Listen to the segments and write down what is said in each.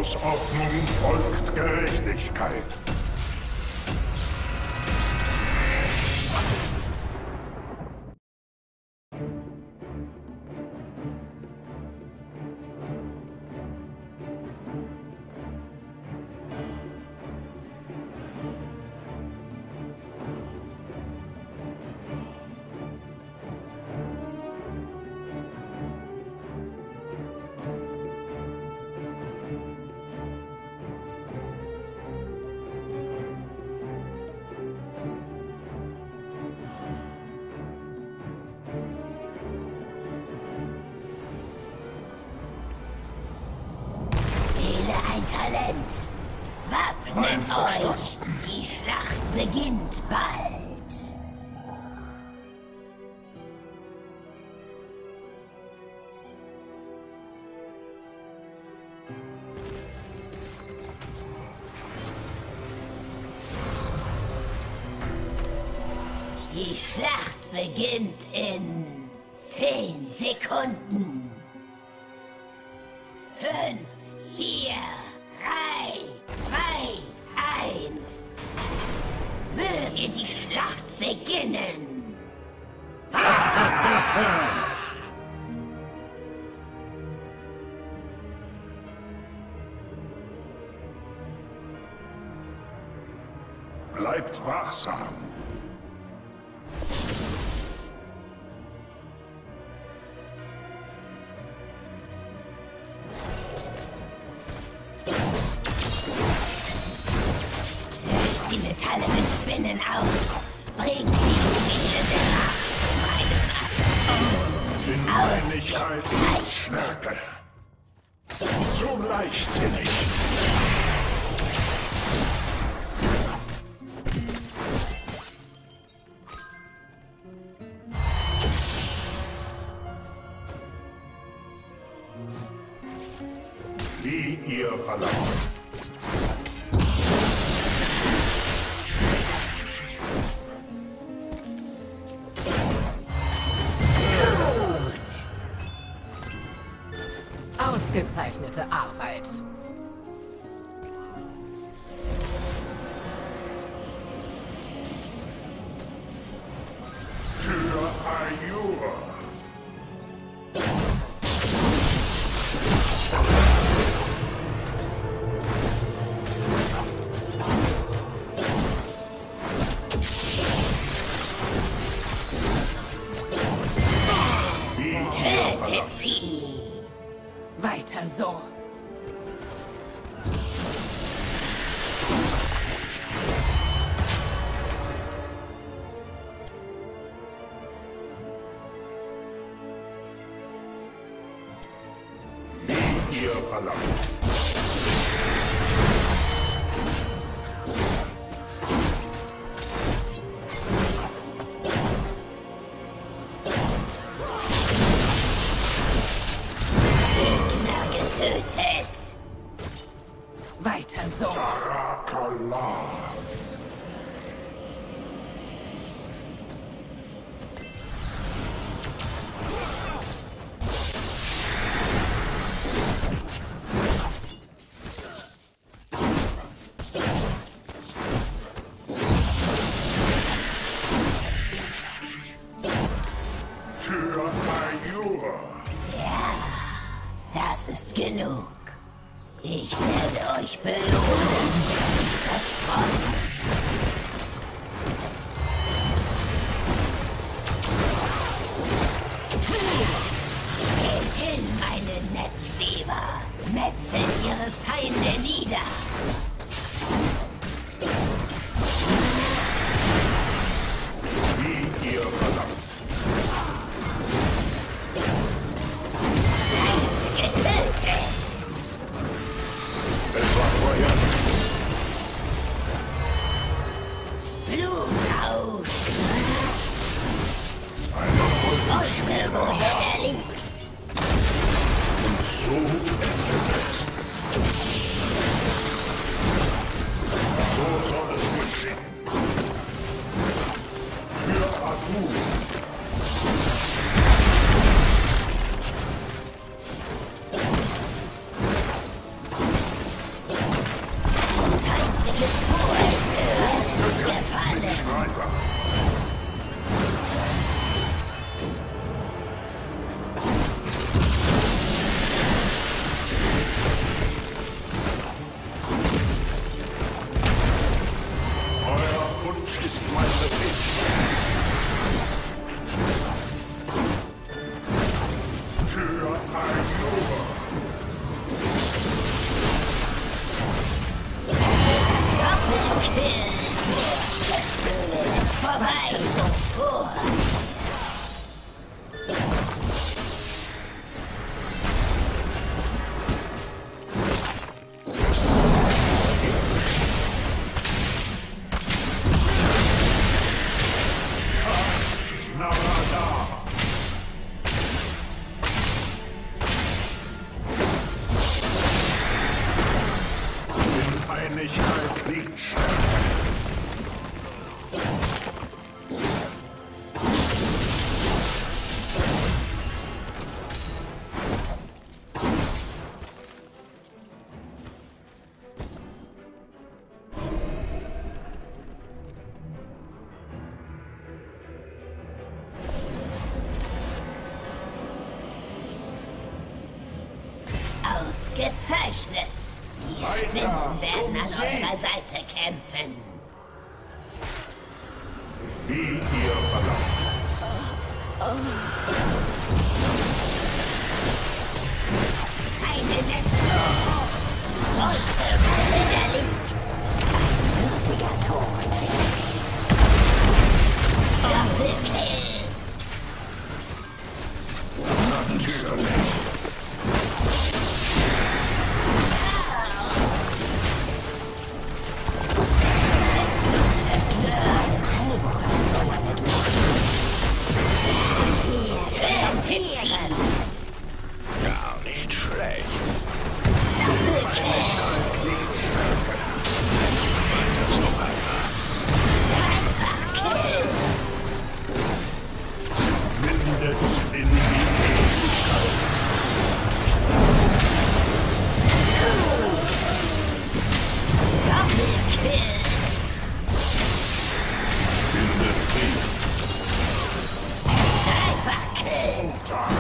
Aus Ordnung folgt Gerechtigkeit. Talent. Wappnet euch. Die Schlacht beginnt bald. Die Schlacht beginnt in 10 Sekunden. 5, 4, 3, 2, 1. Möge die Schlacht beginnen. Bleibt wachsam. Die Metalle mit Spinnen aus. Bringt die Juwelen der Macht zu meinem Atem. Einigkeit und Stärke. Zu leichtsinnig. Wie ihr verlangt. Ausgezeichnete Arbeit. Für Ayura. Tötet sie. Weiter so. Wie ihr verlangt. Getötet. Weiter so. Tarakala. Für Ayura. Ja, das ist genug. Ich werde euch belohnen. Versprochen. Geht hin, meine Netzweber. Metzelt ihre Feinde nieder. Wie ihr verlangt. Getötet. Es war vorher. Blutrausch. Eine Heute wurde erlebt. Und so endet es. So soll es geschehen. Für Abu. Wunsch ist mein Befehl. Für ein Nur. Doppelkill. Zerstört. Vorbei. Vor. Einigkeit liegt Stärke. Ausgezeichnet. Die Spinnen werden an eurer Seite kämpfen. Wie ihr verlangt. Eine Lektion. Heute widerlegt. Ein würdiger Tod. Doppelkill. Natürlich. Gar nicht schlecht. Windet in die Ewigkeit. Doppelkill. Windet sie. Dreifachkill.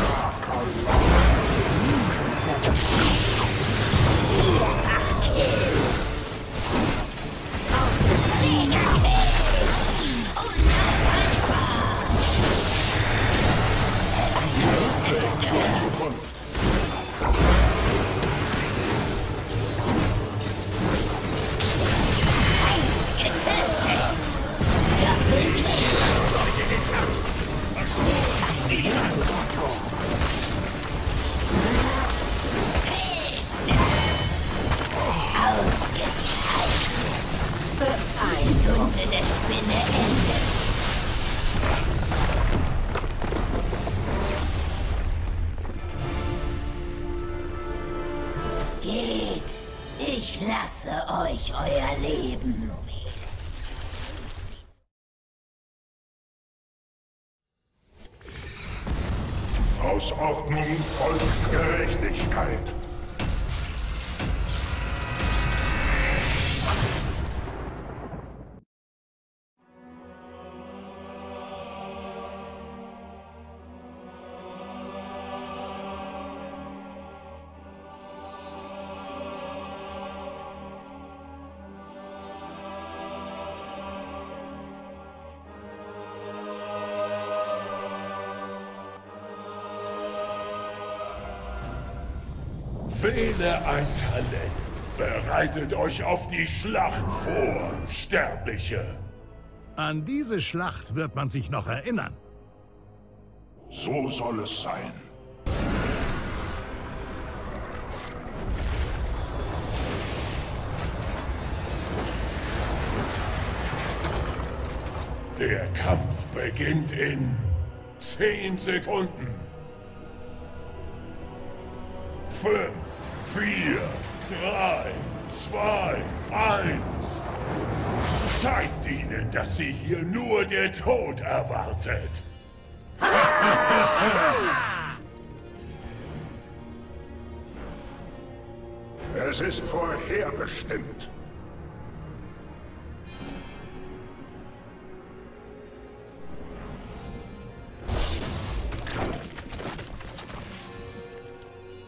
Vierfachkill. Megakill. Unaufhaltbar. Es wird zerstört. Zukunft. Feind getötet. Doppelkill. Ausgezeichnet. Stunde der Spinne endet. Geht. Ich lasse euch euer Leben. Aus Ordnung folgt Gerechtigkeit. Wähle ein Talent. Bereitet euch auf die Schlacht vor, Sterbliche. An diese Schlacht wird man sich noch erinnern. So soll es sein. Der Kampf beginnt in 10 Sekunden. 5, 4, 3, 2, 1. Zeigt ihnen, dass sie hier nur der Tod erwartet. Es ist vorherbestimmt.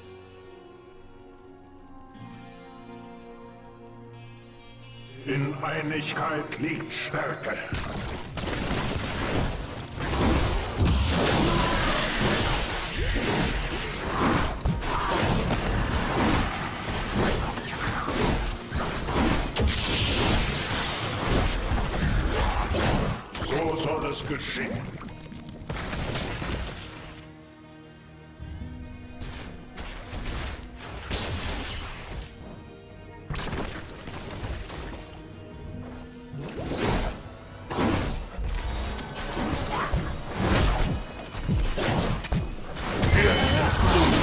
In Einigkeit liegt Stärke. So soll es geschehen. Erstes Blut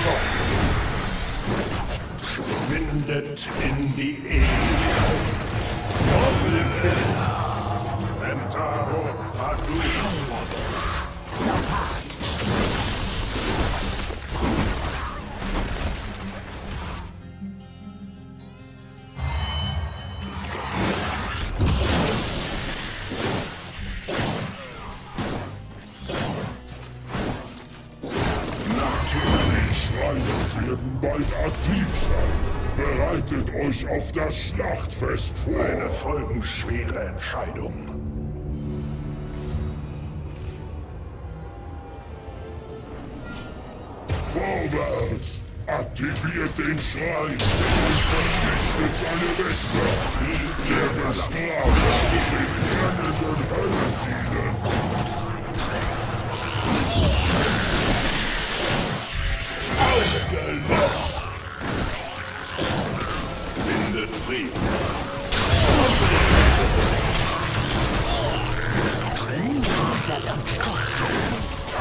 schwindet in die Ewigkeit. Doppelkill. Mentaro Adu. Sofort. Natürlich, Schreine werden bald aktiv sein. Bereitet euch auf das Schlachtfest vor. Eine folgenschwere Entscheidung. Vorwärts! Aktiviert den Schrein und vernichtet seine Wächter! Der Bestrafer wird den brennenden Höllen dienen! Ausgelöscht! Findet Frieden! Niemand wird uns kosten.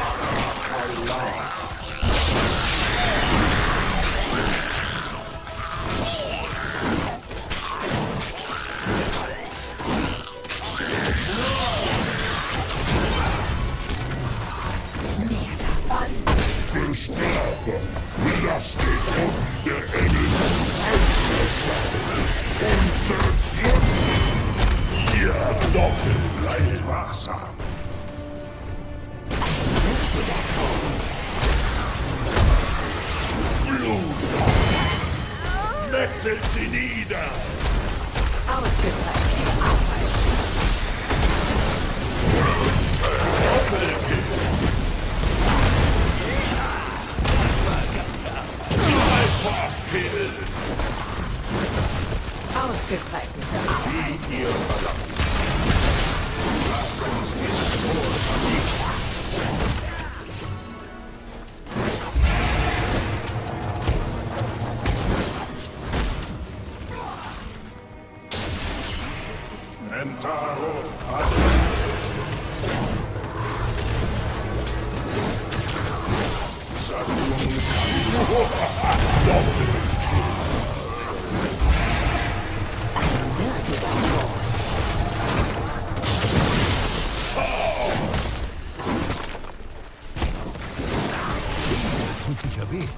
Bestrafer, lasst den Truppen der Engel zum Auslöschen und zertrümmern! Ihr Doppel bleibt wachsam! Blut! Metzelt sie nieder! Ausgezeichnete Arbeit. Doppelkill! Kill! Ausgezeichnete Arbeit. Wie ihr verlangt. Lasst uns dieses Tor vernichten. Mentaro Adu. Saturn Doppelkill! Das tut sicher weh.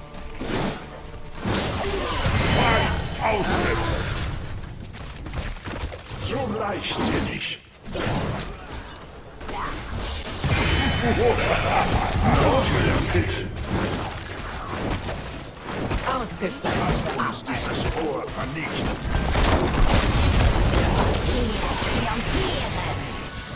Feind ausgelöscht! So leichtsinnig! Natürlich! Ausgezeichnete Uns Arbeit. dieses Fort vernichten! Triumphieren.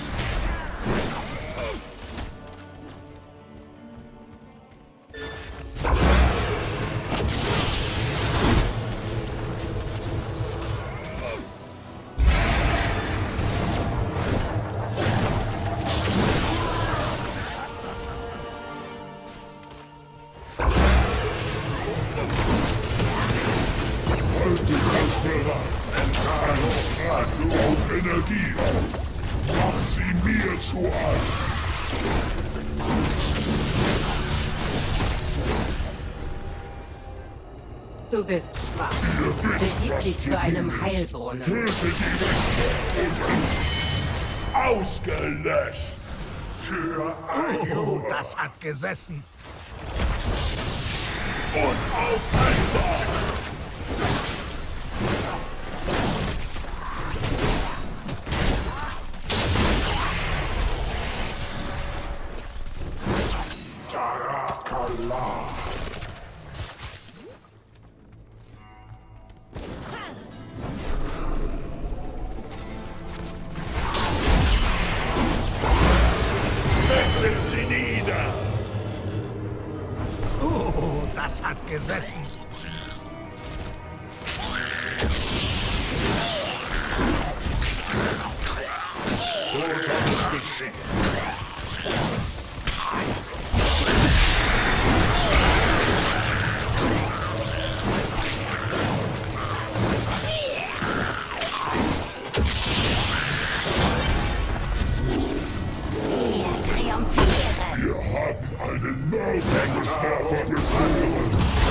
Haltet euch bereit! Mentaro Adu baut Energie auf! Macht sie mir zu alt! Du bist schwach. Ihr wisst, Begib was dich zu zu einem tun ist. Heilbrunnen. Tötet die Wächter und ausgelöscht! Für Ayur Das hat gesessen. und aufhaltbar! Tarakala! Metzeln sie nieder! Oh, das hat gesessen. So soll es geschehen. Wir haben einen Mörsergestrafer beschworen.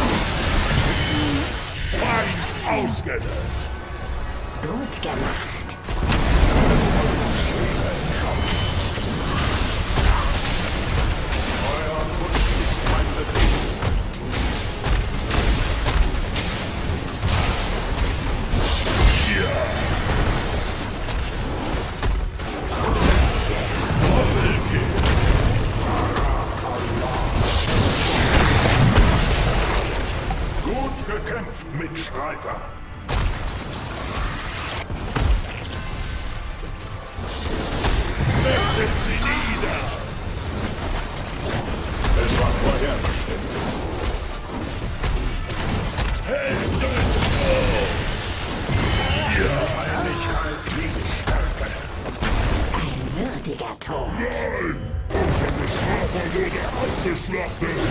Fein ausgelöscht. Gut gemacht. Euer Wunsch ist mein Befehl. Ja. Gut gekämpft, Mitstreiter. Metzeln sie nieder! Es war vorherbestimmt. Hält es auf! Ihre Einigkeit liegt Stärke. Ein würdiger Tod. Nein! Unser Bestrafer wurde abgeschlachtet!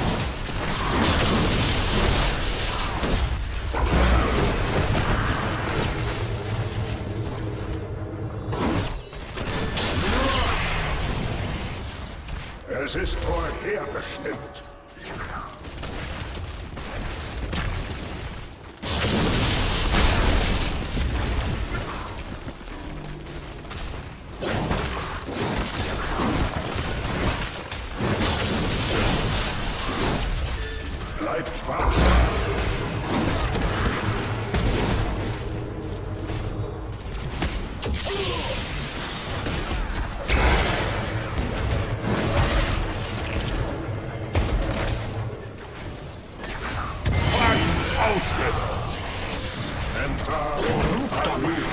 Es ist vorherbestimmt. Bleibt wachsam. Ausgelöscht. Entaro Alu.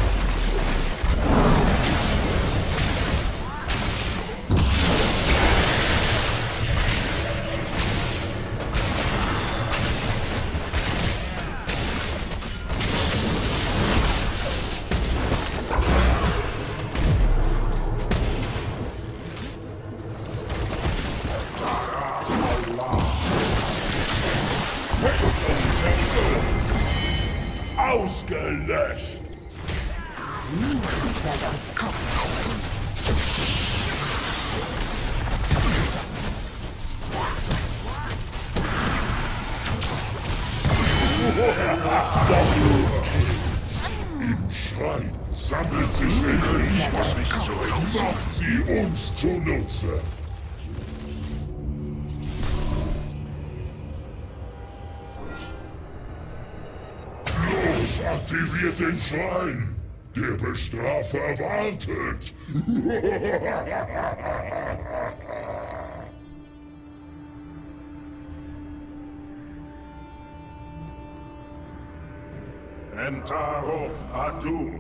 Ausgelöscht! Niemand wird uns aufhalten. Im Schrein sammelt sich Energie. Was nicht zurück. Macht sie uns zunutze. Los, aktiviert den Schrein. Der Bestrafer wartet. Entaro Adun.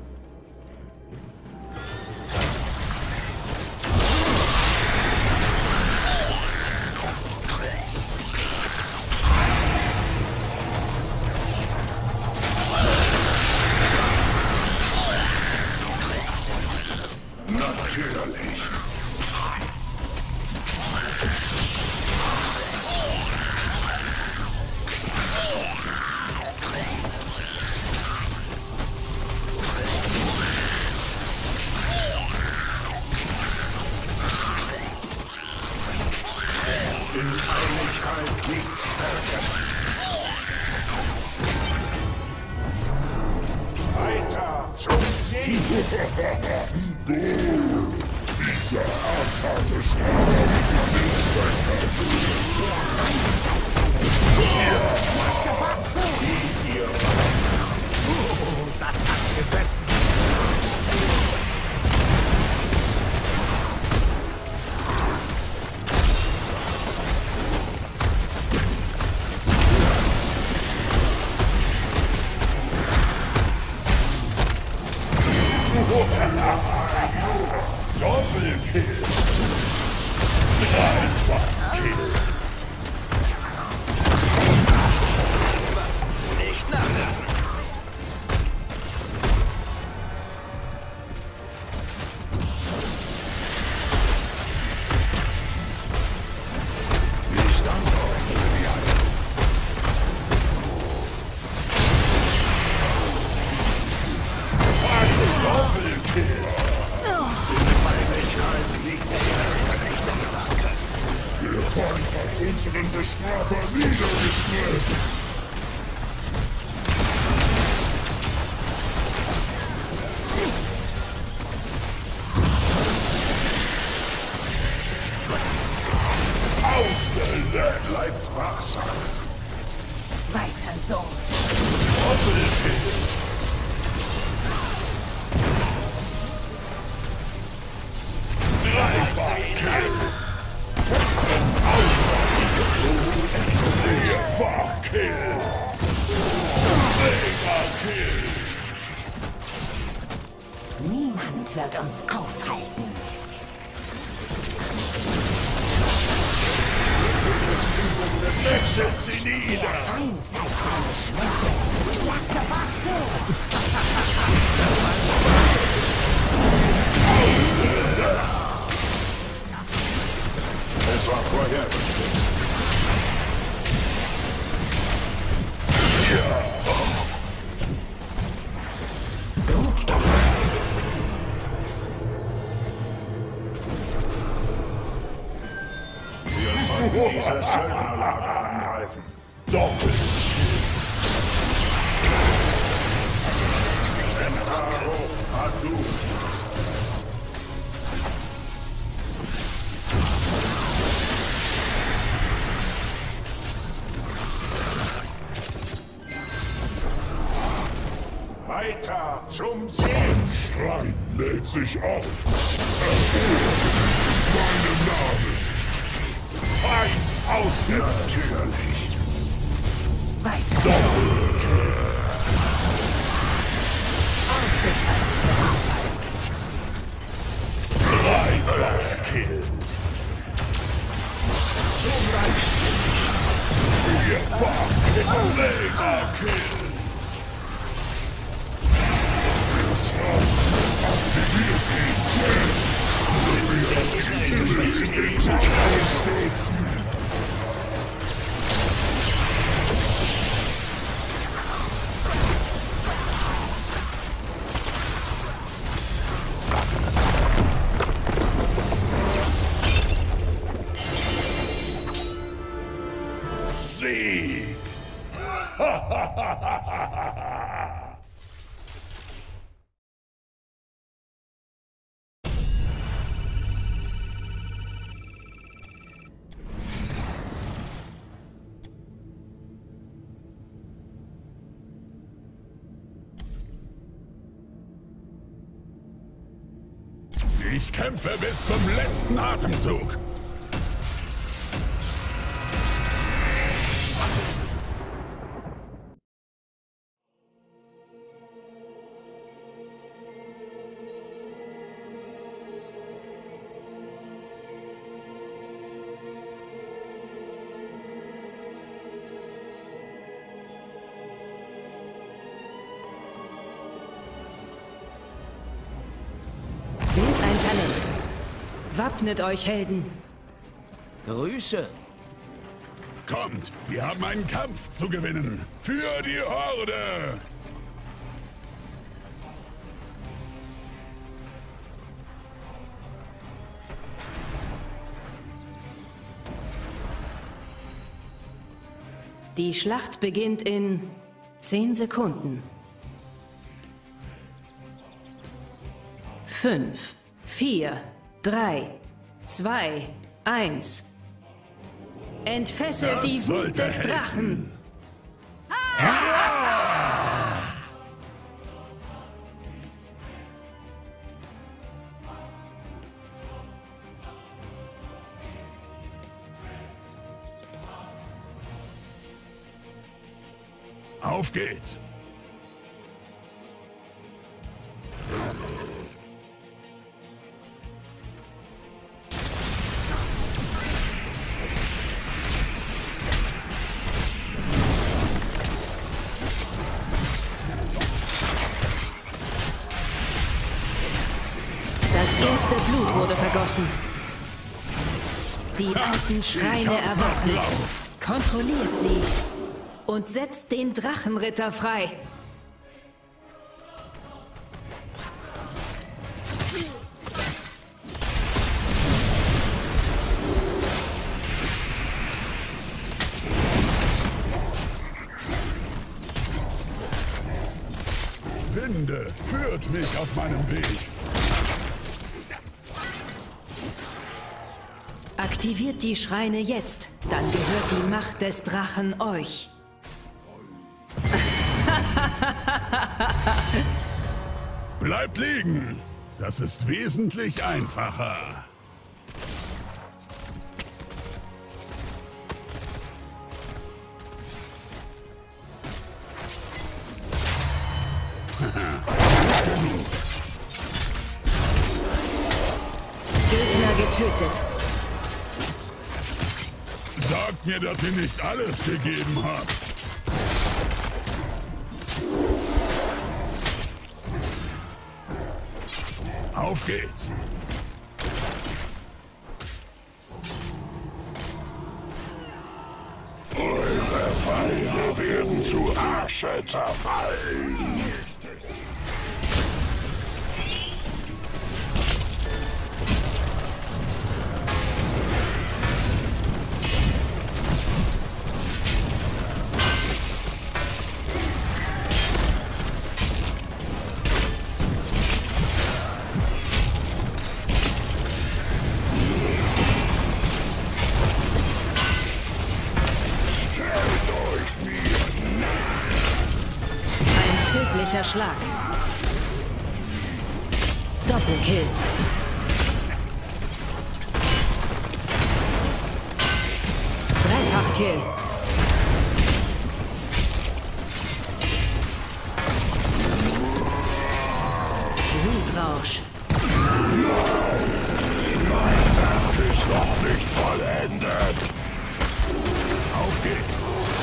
Natürlich. In Einigkeit liegt Stärke. Weiter zum Sieg! Dieser arme Strafe Das hat gesessen. Doppelkill! Nicht nachlassen. Der Feind hat unseren Bestrafer niedergeschnitten. Ausgelöscht! Bleibt wachsam! Weiter so. Doppelkill! Dreifach-Kill! Vierfach-Kill! Mega-Kill! Niemand wird uns aufhalten. Wechselt sie nieder! Der Feind zeigt seine Schwäche. Schlag sofort zu. Es war vorherbestimmt. Gut gemacht. Wir sollten diese Söldnerlager angreifen. Doppelt. Taro, Adu. Weiter zum Sieg! Schrein lädt sich auf! Meinen Namen! Feind ausgelöscht! Natürlich! Weiter. Dreifach-Kill! Zum Leichtsinnig! Vierfach-Kill! Mega-Kill! Aktiviert ihn jetzt! Sieg! Ich kämpfe bis zum letzten Atemzug. Wappnet euch, Helden! Grüße! Kommt, wir haben einen Kampf zu gewinnen. Für die Horde! Die Schlacht beginnt in 10 Sekunden. 5, 4, 3, 2, 1. Entfesselt die Wut des Drachen! Auf geht's! wurde vergossen. Die alten Schreine erwachen. Kontrolliert sie und setzt den Drachenritter frei. Winde, führt mich auf meinem Weg. Aktiviert die Schreine jetzt, dann gehört die Macht des Drachen euch. Bleibt liegen. Das ist wesentlich einfacher. Gegner getötet. Sagt mir, dass ihr nicht alles gegeben habt. Auf geht's. Eure Feinde werden zu Asche zerfallen. Tödlicher Schlag. Doppelkill. Dreifachkill. Blutrausch. Mein Werk ist noch nicht vollendet. Auf geht's.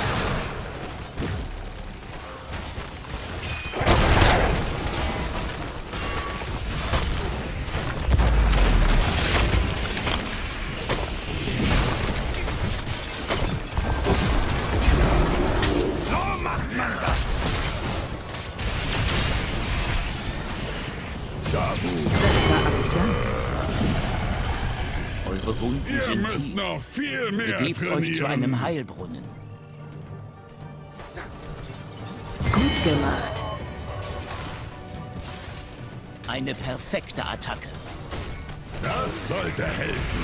Das war amüsant. Eure Wunden Ihr sind müsst tief. noch viel mehr Begebt trainieren. euch zu einem Heilbrunnen. Gut gemacht. Eine perfekte Attacke. Das sollte helfen.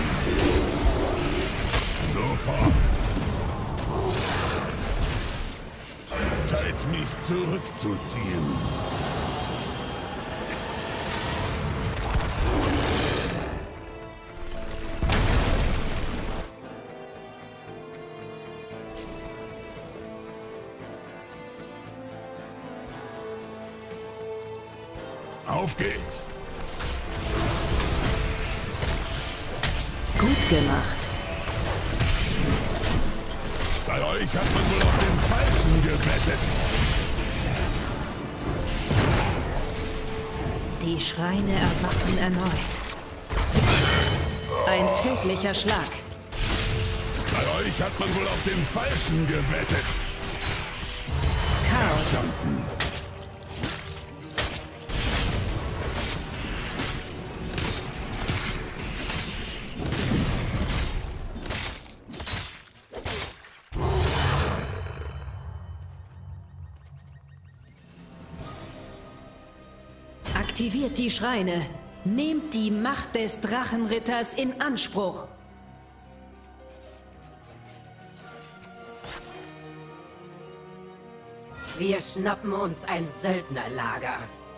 Sofort. Zeit, mich zurückzuziehen. Auf geht's. Gut gemacht. Bei euch hat man wohl auf den Falschen gewettet. Die Schreine erwachen erneut. Ein tödlicher Schlag. Bei euch hat man wohl auf den Falschen gewettet. Chaos. Aktiviert die Schreine. Nehmt die Macht des Drachenritters in Anspruch. Wir schnappen uns ein Söldnerlager.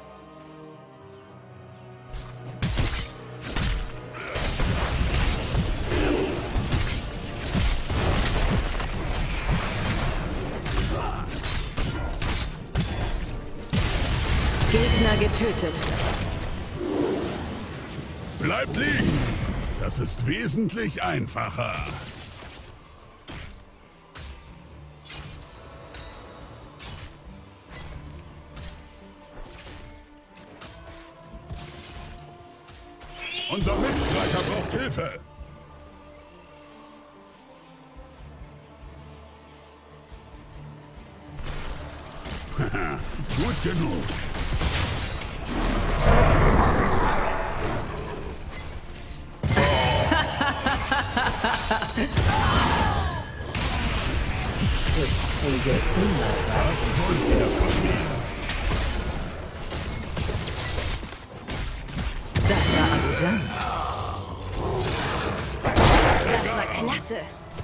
Gegner getötet. Bleibt liegen. Das ist wesentlich einfacher. Unser Mitstreiter braucht Hilfe. Gut genug. Was wollt ihr von mir? Das war amüsant. Das war klasse.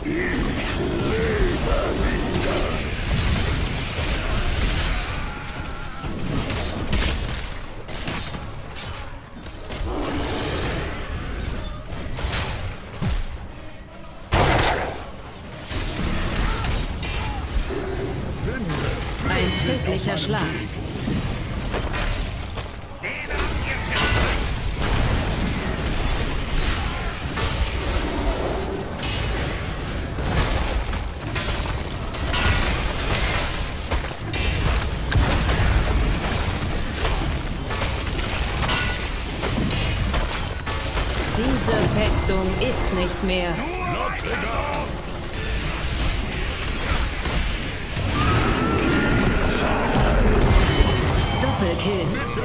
Ein tödlicher Schlag. Diese Festung ist nicht mehr. Doppelkill.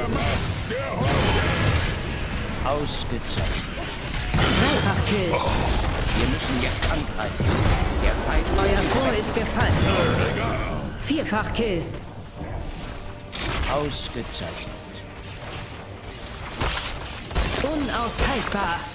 Ausgezeichnet. Dreifachkill. Wir müssen jetzt angreifen. Der Feind Euer Tor ist gefallen. Vierfachkill. ausgezeichnet. Unaufhaltbar.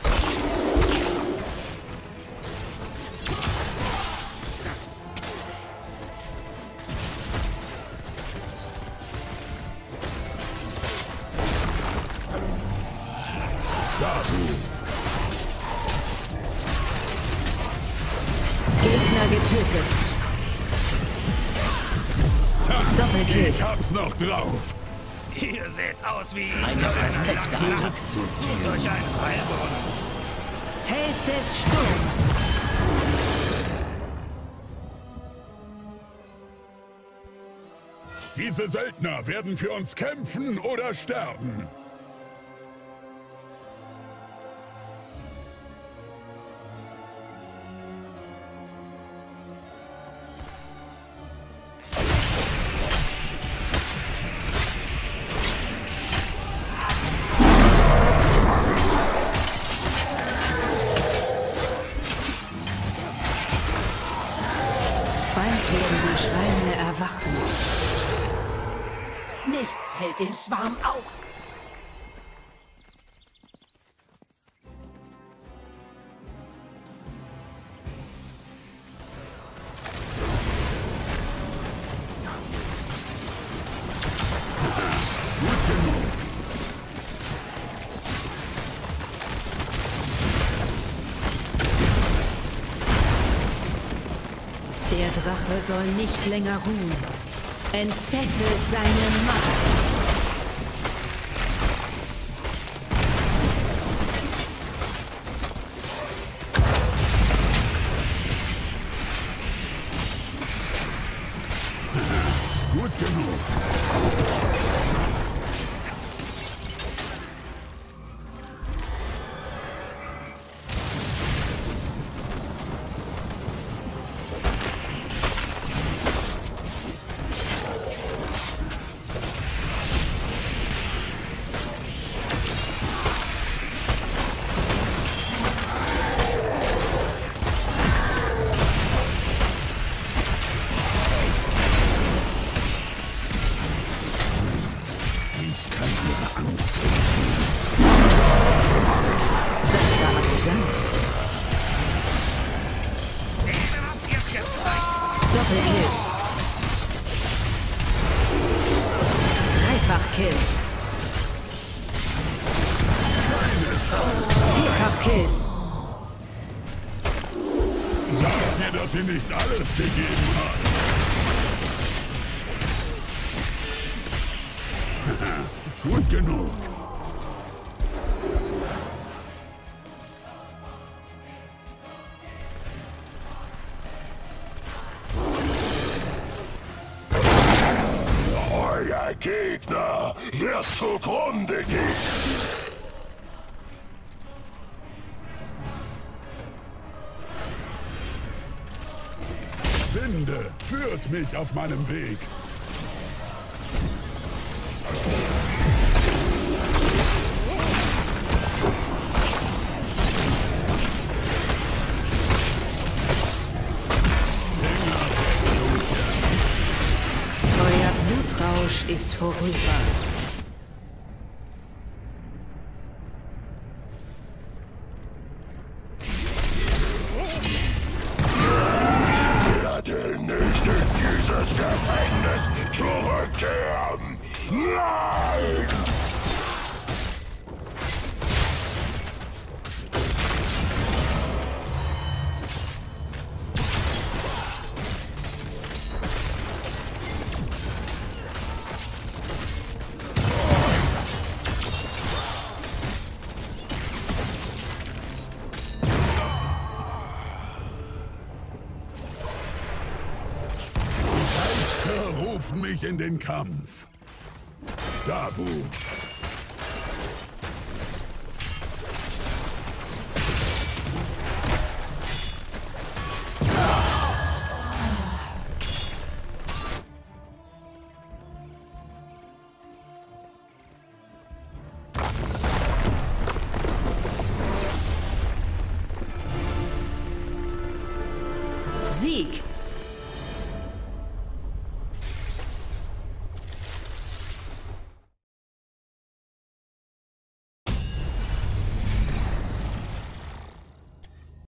Gegner getötet. Doppelkill. Ich hab's noch drauf. Ihr seht aus wie Eine perfekte Attacke. durch einen Heilbrunnen. Held des Sturms. Diese Söldner werden für uns kämpfen oder sterben. Bald werden die Schreine erwachen. Nichts hält den Schwarm auf. Der Drache soll nicht länger ruhen. Entfesselt seine Macht. Gut genug. Das war amüsant. Doppelkill. Dreifachkill. Vierfachkill. Sagt mir, dass sie nicht alles gegeben hat. Gut genug. Euer Gegner wird zugrunde gehen. Sünde führt mich auf meinem Weg. Euer Blutrausch ist vorüber. Ich werde nicht in dieses Gefängnis zurückkehren. Nein! Rufen mich in den Kampf. Dabu.